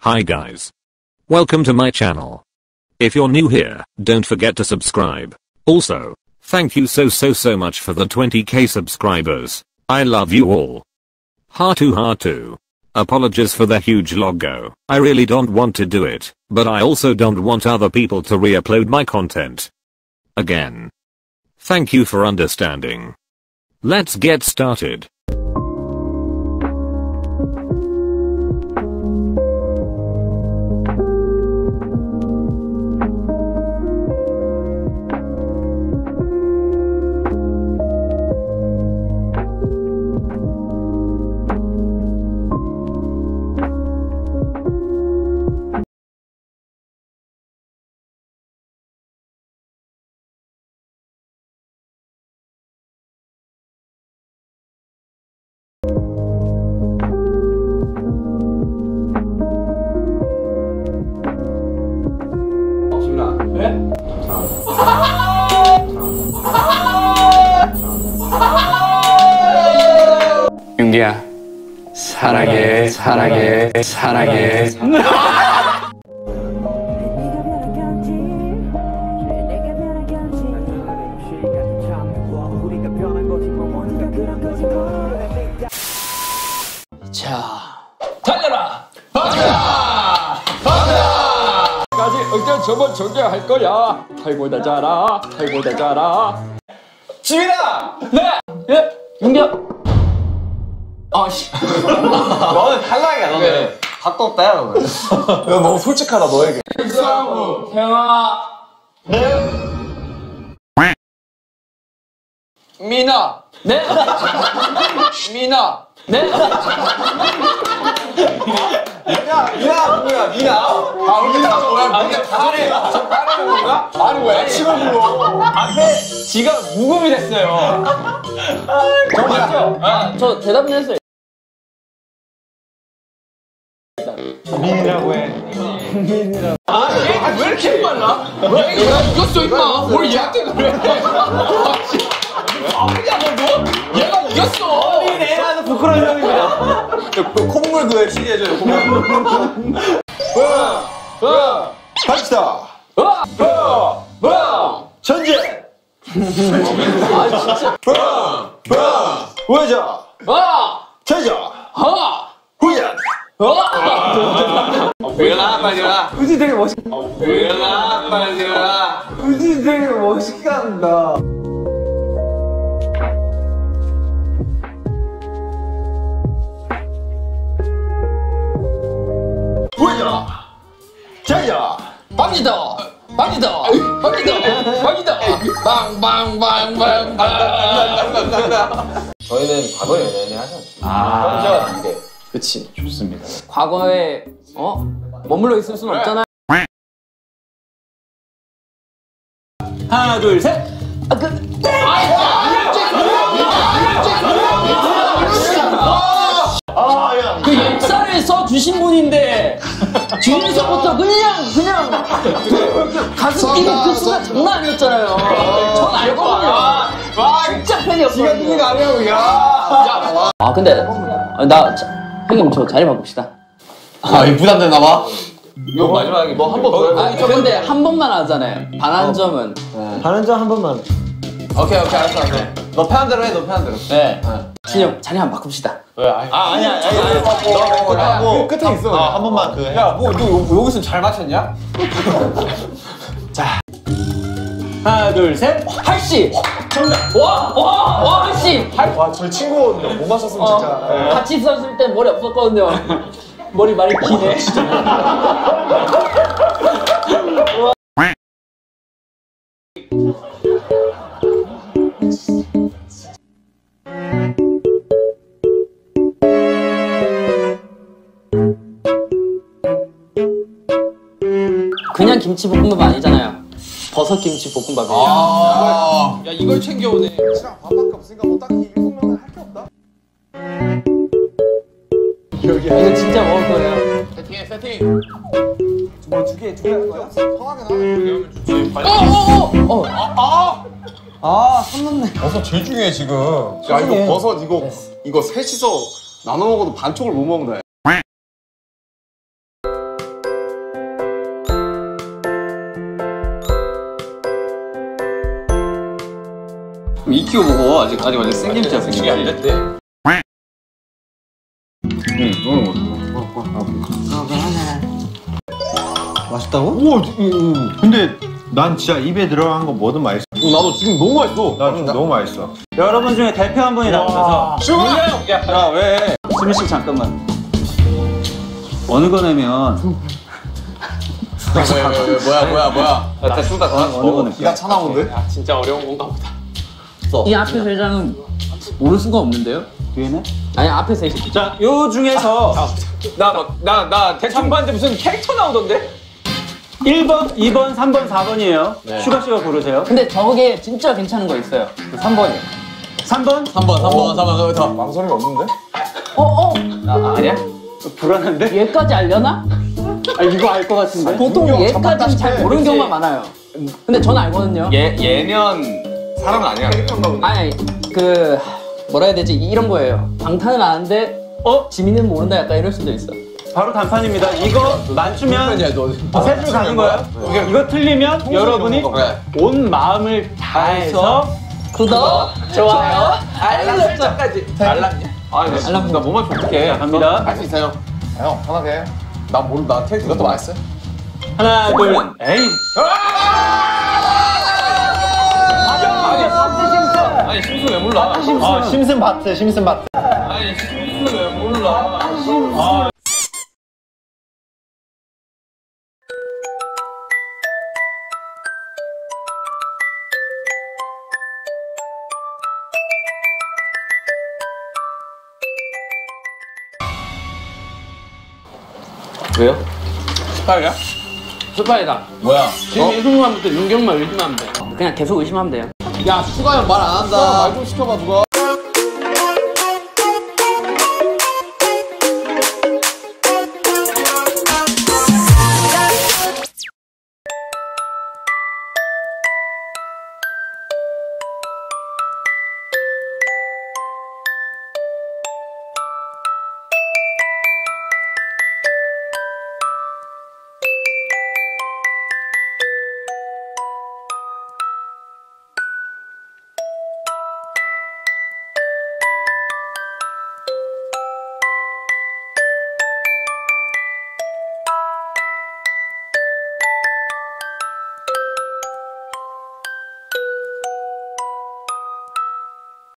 Hi guys. Welcome to my channel. If you're new here, don't forget to subscribe. Also, thank you so much for the 20k subscribers. I love you all. Heart to. Apologies for the huge logo. I really don't want to do it, but I also don't want other people to re-upload my content again. Thank you for understanding. Let's get started. 윤기야, 사랑해. 자, 달려라! 까지 일단 저번 존재할 거야. 탈보다 자라. 지민아! 네! 예? 윤기야? 아씨. 너는 탈락이야, 너는. 네. 답도 없다, 야, 너는. 야, 너무 솔직하다, 너에게. 일상우, 태영아. 네. 미나. 네. 미나. 네. 미나. 아, 미나 뭐야? 미나 따르는 건가? 아니, 왜 아침을 불러? 앞에 지가 무금이 됐어요. 저 맞죠? 아, 저 대답은 했어요. 민이라고 해. 민이라고. 아, 얘 왜 이렇게 빨라? 왜 내가 이겼어, 임마. 뭘 얘한테 그래? 아니야, 너? 얘가 이겼어. 얘는 부끄러운 형입니다. 콧물도 열심히 해줘요, 콧물. 갑시다. 전제. 아, 진짜. 우회전. 제자. 후연. 일어나, 빨리 일어나. 우지 되게 멋있. 일어나, 빨리 일어나. 우지 되게 멋있게 한다. 후연. 제자. 빵이다. 빵. 저희는 과거에 연애 하셨죠. 현재와 미래. 그치, 좋습니다. 과거에 머물러 있을 수는 없잖아요. 하나, 둘, 셋. 그 역사를 써주신 분인데 뒤에서부터 그냥 가슴 뛰는 그 순간 장난 아니었잖아요. 전 알거든요. 진짜 팬이었거든요. 지가 아니라고, 야. 아 근데 형님 저 자리 바꿉시다. 아, 이 부담되나 봐. 이거 마지막에 뭐 한 번 더 해봐. 아니 저 근데 한 번만 하잖아요. 반한 점은. 반환점 한 번만. 오케이, 알았어. 너 편한 대로 해, 너 편한 대로. 네. 진영 자리 한번 바꿉시다. 왜? 아니야. 너 끝에 있어. 한 번만 그 해. 야, 뭐 너 여기서 잘 맞췄냐? 자. 하나, 둘, 셋. 할씨. 정답. 와, 할씨. 와, 저희 친구 못 맞췄으면 진짜. 같이 있었을 때 머리 없었거든요. 머리 많이 기네. 그냥 김치볶음밥 아니잖아요. 버섯 김치 볶음밥이에요. 야, 이걸 챙겨오네. 씨랑 밥밖에 없으니까 뭐 딱히 7명은 할 게 없다. 이거 진짜 먹을 거예요. 세팅. 뭐 두 개 할 거야? 편하게 나. 손 넘네. 버섯 제일 중요해 지금. 야, 이거 버섯 이거 셋이서 나눠 먹어도 반쪽을 못 먹는다. 익히고 먹어. 아직 완전 생김치야. 솔직히 안 됐대. 맛있다고? 우와, 근데 난 진짜 입에 들어간 거 뭐든 맛있어. 나도 지금 너무 맛있어. 나 지금 너무 맛있어. 여러분 중에 대표 한 분이 나오셔서 야 왜? 수민 씨 잠깐만. 어느 거냐면 뭐야? 대충 다 어느 거는 기가 차 나오는데? 야, 진짜 어려운 건가 보다. 이 앞에 세 장은 모를 수가 없는데요? 뒤에는? 아니 앞에 세 장. 자, 요 중에서 나 대충 봤는데 무슨 캐릭터 나오던데? 1번, 2번, 3번, 4번이에요. 슈가 씨가 고르세요. 근데 저게 진짜 괜찮은 거 있어요. 3번이요. 3번? 3번. 망설임이 없는데? 아니야? 불안한데? 얘까지 알려나? 아, 이거 알 것 같은데? 보통 얘까지는 잘 모르는 경우가 많아요. 근데 저는 알거든요. 얘면 사람은 아니야. 아니 그 뭐라 해야 되지? 이런 거예요. 방탄을 아는데 지민은 모른다 약간 이럴 수도 있어. 바로 단판입니다. 이거 맞추면 세 줄 가는 거예요. 이거 틀리면 여러분이 온 마음을 다해서 구독, 좋아요, 알람 설정까지. 알람이야? 나 뭐 맞춰 어떡해. 자, 갑니다. 할 수 있어요. 형 편하게. 나 캐릭터 이것도 맛있어. 하나, 둘, 에이. 아니 심슨 왜 몰라? 심슨 바트, 심슨 바트. 아니 심슨 왜 몰라? 왜요? 스파이야? 스파이다. 뭐야? 지금 의심하면 돼. 윤경만 의심하면 돼. 그냥 계속 의심하면 돼요. 야 수가 형 말 안 한다. 말 좀 시켜봐 누가.